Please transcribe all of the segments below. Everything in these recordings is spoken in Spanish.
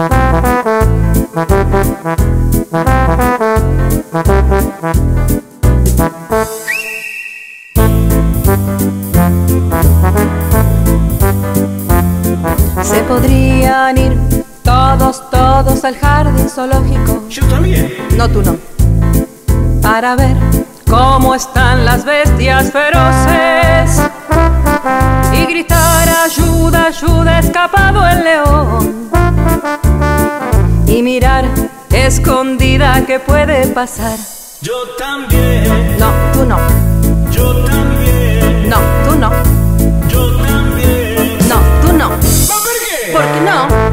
Se podrían ir todos al jardín zoológico. Yo también. No, tú no. Para ver cómo están las bestias feroces y gritar ayuda, ayuda, escapado el león. Y mirar escondida qué puede pasar. Yo también. No, tú no. Yo también. No, tú no. Yo también. No, tú no. ¿Por qué? ¿Por qué no?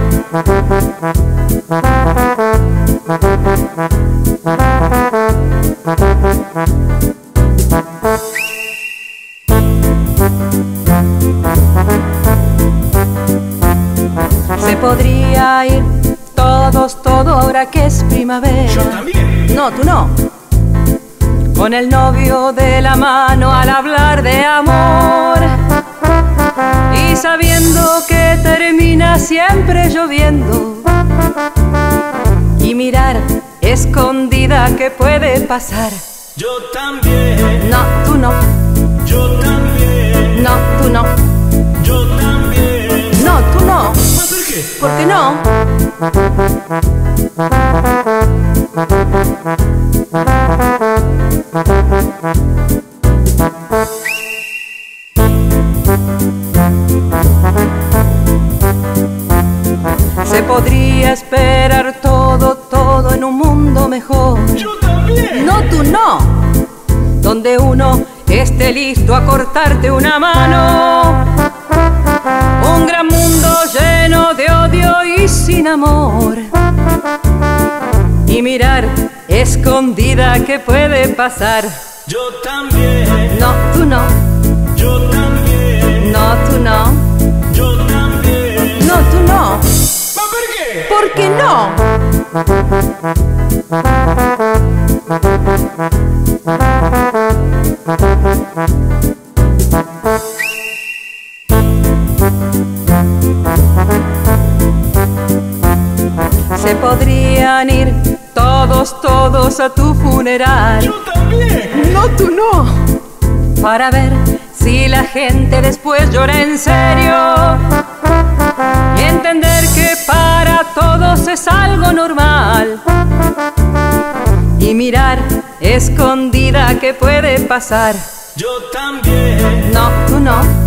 Se podría ir todo ahora que es primavera. Yo también. No, tú no. Con el novio de la mano al hablar de amor y sabiendo que termina siempre lloviendo y mirar escondida qué puede pasar. Yo también. No, tú no. Yo también. No, tú no. Yo también. No, tú no. ¿Por qué? ¿Por qué no? Se podría esperar todo en un mundo mejor. Yo también. No, tú no. Donde uno esté listo a cortarte una mano. Un gran mundo lleno de odio y sin amor. Y mirar escondida qué puede pasar. Yo también. No, tú no. Yo también. No, tú no. Yo también. No, tú no. ¿Por qué? ¿Por qué no? Se podrían ir todos a tu funeral. Yo también. No, tú no. Para ver si la gente después llora en serio y entender que para todos es algo normal y mirar escondida qué puede pasar. Yo también. No, tú no.